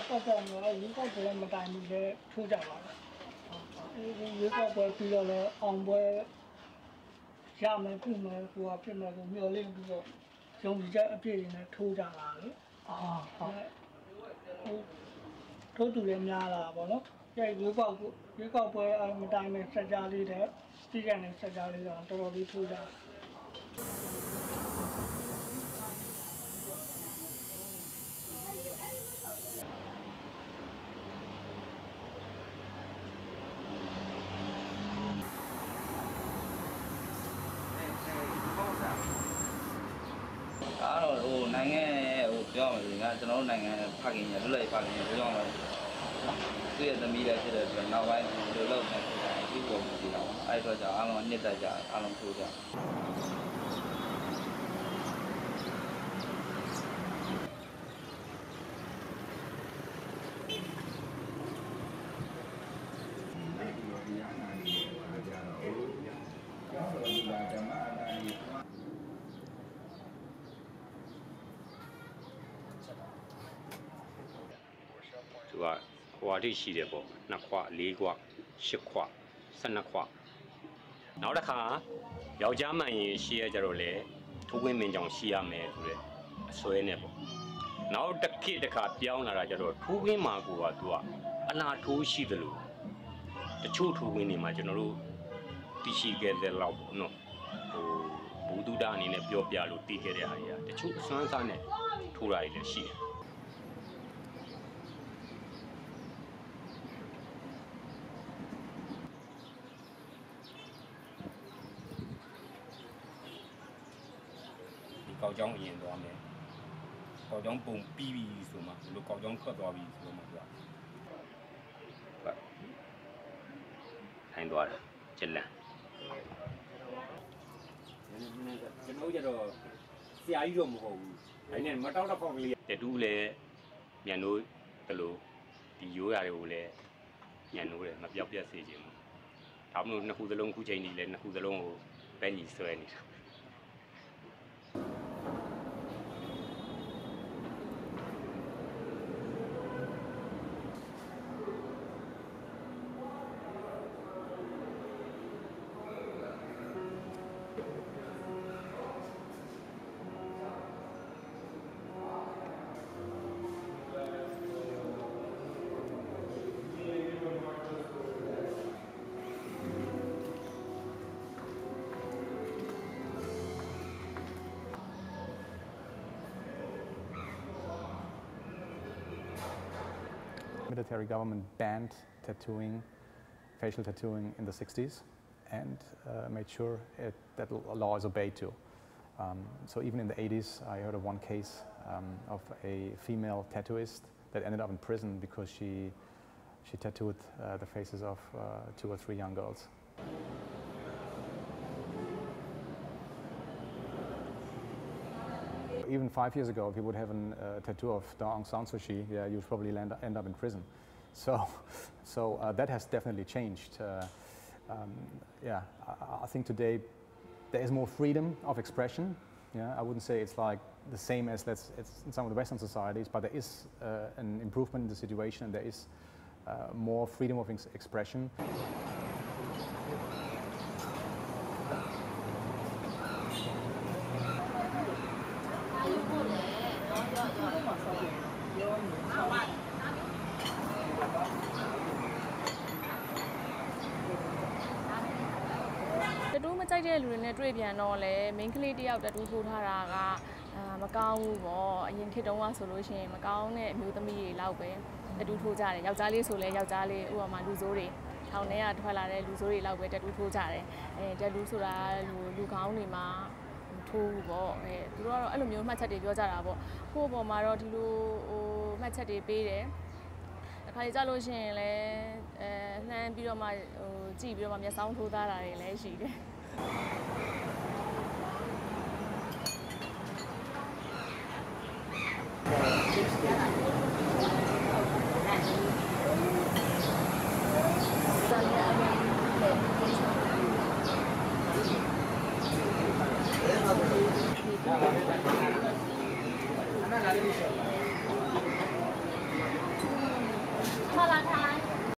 ပတ်သက်တော့ရေကောက်ပွဲမတိုင်ဘူးလေထိုးကြပါလားရေကောက်ပွဲပြီးတော့လည်းအောင်ပွဲရမယ်ပြုမယ်ဟိုဟာဖြစ်မယ်ကိုမျှော်လင့်ပြီးတော့ရုံးချက်အပြည့်နဲ့ထိုးကြတာလေထိုးတူလည်းများလာပါတော့ကြိုက်ရေကောက်ပွဲမတိုင်မဲ့စကြလေးတဲ့ပြီးကြတဲ့စကြလေးတော့တော်တော်လေးထိုးကြအားတော့ဟိုနိုင်ငံဟိုပြောရမယ်ဆိုရင်ကျွန်တော်တို့နိုင်ငံဖခင်ရလွတ်လပ်ဖခင်ရပြောရမယ်သူ့ရဲ့သမီးလည်းဖြစ်တဲ့အတွက်နောက်ပိုင်းဒီလိုလုပ်နေတယ်ဒီပုံစံကြီးတော့အဲ့တော့ကြောင့်အားလုံးနှစ်သက်ကြအားလုံးထိုးကြသူကဟိုအထိရှိတယ်ပေါ့2ခွ4ခွ8ခွ12ခွနောက်တစ်ခါယောက်ျားမှန်ရင်ရှိရကြတော့လေထိုးခွင်းမင်းကြောင့်ရှိရမယ်ဆိုတဲ့အစွဲနဲ့ပေါ့နောက်တစ်ခေတ်တစ်ခါပြောင်းလာတာကြတော့ထိုးခွင်းမှာကိုကသူကအလားထိုးရှိတယ်လို့တချို့ထိုးခွင်းတွေမှာကျွန်တော်တို့သိရှိခဲ့တဲ့လောက်ပေါ့နော်ဟိုဘူဒုဒအနေနဲ့ပြောပြလို့တည်ခဲ့တဲ့အားကြီးတချို့အစွမ်းစားနဲ့ထိုးတာတွေလည်းရှိတယ်ကောက်ကြောင်းအရင်သွားမယ်ကောက်ကြောင်းပုံပြီးပြီဆိုမှဒီလိုကောက်ကြောင်းထွက်သွားပြီဆိုမှပြောဟုတ်ထိုင်သွားတယ်ကျလန်ကျွန်တော်ကြတော့ဆရာကြီးတော့မဟုတ်ဘူးဒါနဲ့မတောက်တော့ပေါက်ကလေးတတူးလည်းမြန်လို့တလို့ဒီရိုးရာတွေကိုလည်းမြန်လို့တယ်မပြောက်ပြတ်စေခြင်းဘူးဒါမှမဟုတ်နှစ်ခုသလုံးခုချိန်ကြီးလည်းနှစ်ခုသလုံးကိုပဲညီဆွဲနေတာ Military government banned tattooing, facial tattooing in the 60s and made sure that law is obeyed too. So even in the 80s I heard of one case of a female tattooist that ended up in prison because she tattooed the faces of 2 or 3 young girls. Even 5 years ago, if you would have a tattoo of Aung San Suu Kyi, yeah, you'd probably end up in prison. So that has definitely changed. Yeah, I think today there is more freedom of expression. Yeah, I wouldn't say it's like the same as it's in some of the Western societies, but there is an improvement in the situation, and there is more freedom of expression. Tattoo မကြိုက်တဲ့လူတွေနဲ့တွေ့ပြန်တော့လေ main ကလေးတယောက် tattoo ထိုးထားတာကမကောင်းဘူးပေါ့အရင်ခေတ်တုန်းကဆိုလို့ရှိရင်မကောင်းတဲ့အမျိုးသမီးတွေလောက်ပဲ tattoo ထိုးကြတယ်ယောက်ျားလေးဆိုလဲယောက်ျားလေးဥပမာလူဆိုးတွေထောင်ထဲကထွက်လာတဲ့လူဆိုးတွေလောက်ပဲ tattoo ထိုးကြတယ်tattoo ဆိုတာလူကောင်းတွေမှာထိုးပေါ့သူတို့ကတော့အဲ့လိုမျိုးမှတ်ချက်တွေပြောကြတာပေါ့ကိုယ့်အပေါ်မှာတော့ဒီလိုမှတ်ချက်တွေပေးတယ်အခါကြီးကြလို့ရှိရင်လည်းလှမ်းပြီးတော့မှကြည့်ပြီးတော့မှမျက်စောင်းထိုးသားတာတွေလည်းရှိတယ်มาละทาน